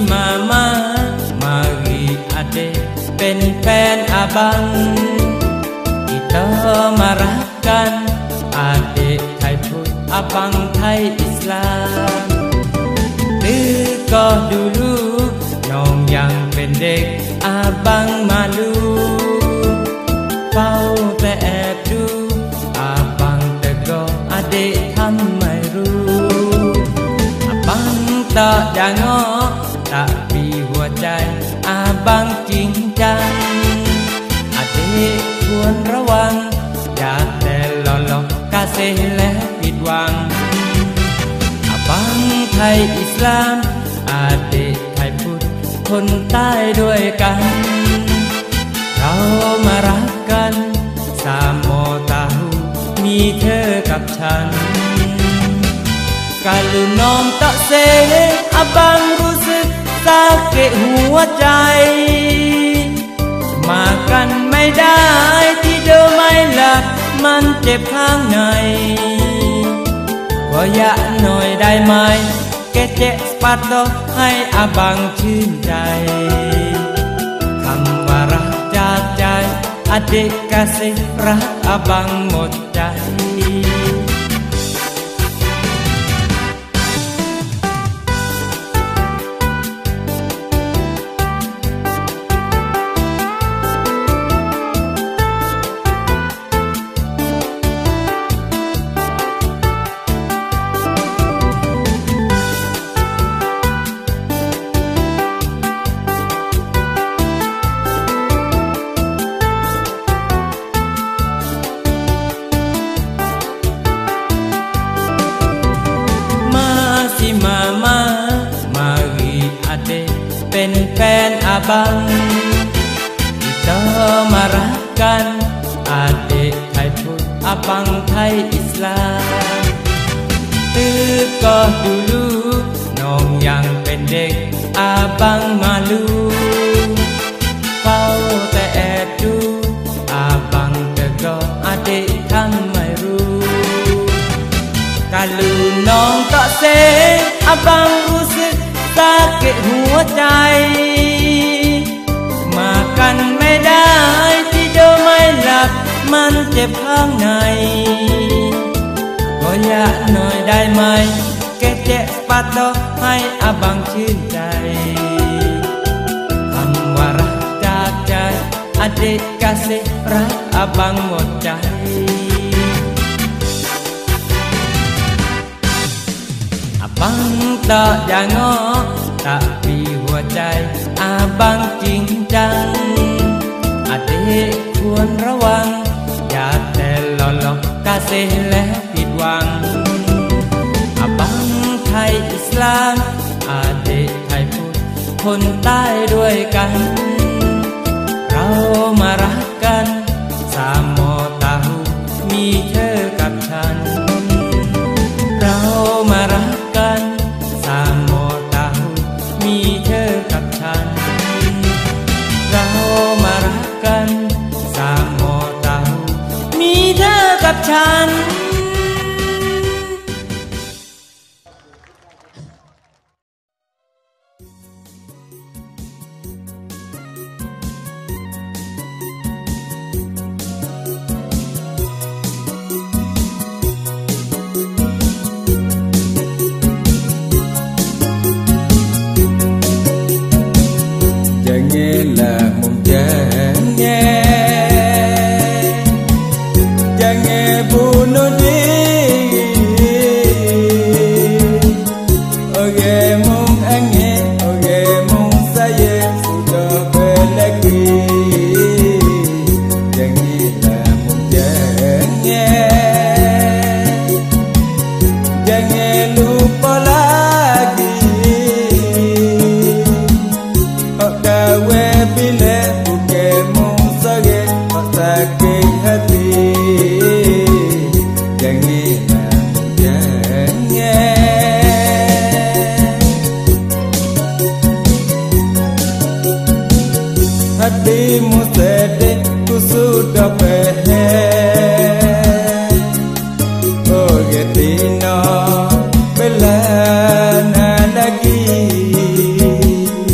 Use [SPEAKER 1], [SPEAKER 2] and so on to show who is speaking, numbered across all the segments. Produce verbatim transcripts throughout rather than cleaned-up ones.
[SPEAKER 1] mama, mari adik pen pen abang. Kita marahkan adik Thai put, abang Thai Islam. Dekah dulu nyong yang pendek, abang malu. Pau teep du, abang tegur adik hamai ru. Abang tak jangok, tapi หัวใจ abang cincang. Adikควรระวัง อย่าแต่หล่อหลอกกาเซและผิดหวัง abang Thai Islam อาเด็กไทยพุทธคนใต้ด้วยกัน เรามารักกันสามโมตาหูมีเธอกับฉัน kalau น้องtak say abang รู้สึกสะเกะหัวใจ มากันไม่ได้ที่เดิมไม่หลับมันเจ็บข้างในขออยะหน่อยได้ไหมแกเจ๊สปัดโตให้อาบังชื่นใจคำว่ารักจากใจอดีตกสิรักอาบังหมดใจ Mama, mari adik pen pen abang. Kita marahkan adik Thai put, abang Thai Islam. Dekah dulu nong yang pendek, abang malu. Pau teep du, abang tegur adik hamai ru. Kalau น้องtak say abang รู้สึกสะเกะหัวใจ มากันไม่ได้ที่เดิมไม่หลับมันเจ็บข้างในขออยะหน่อยได้ไหมแกเจ๊ปัดโตให้อาบังชื่นใจคำว่ารักจากใจอดีตกสิรักอาบังหมดใจ abang tak jangok, tapi หัวใจ abang cincang. Adik ควรระวัง อย่าแต่หล่อหลอกกาเซและผิดหวัง abang Thai Islam อาเด็กไทยพุทธคนใต้ด้วยกัน เรามารักกันสามโมตาหูมีเธอกับฉัน เรามารักกันสามโมตาหูมีเธอกับฉัน เรามารักกันสามโมตาหูมีเธอกับฉัน
[SPEAKER 2] hatimu sedih ku sudah pehe oh getino belana lagi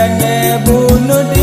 [SPEAKER 2] jangan bunuh